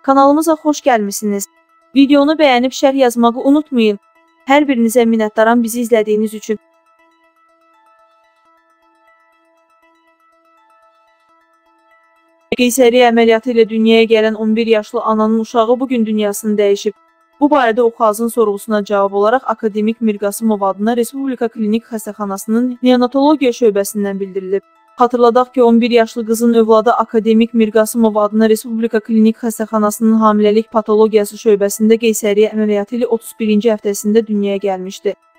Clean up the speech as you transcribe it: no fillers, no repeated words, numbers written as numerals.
Kanalımıza xoş gəlmisiniz. Videonu bəyənib şərh yazmağı unutmayın. Hər birinizə minnətdaram bizi izlədiyiniz üçün. Qeysəriyyə əməliyyatı ilə dünyaya gələn 11 yaşlı ananın uşağı bugün dünyasını dəyişib. Bu barədə Oxazın sorğusuna cavab olaraq akademik Mir Qasımov adına Respublika Klinik Xəstəxanasının neonatologiya şöbəsindən bildirilib. Xatırladaq ki, 11 yaşlı qızın övladı akademik Mir Qasımov adına Respublika Klinik Xəstəxanasının hamiləlik patologiyası şöbəsində qeysəriyyə əməliyyatı ilə 31-ci həftəsində dünyaya gəlmişdi.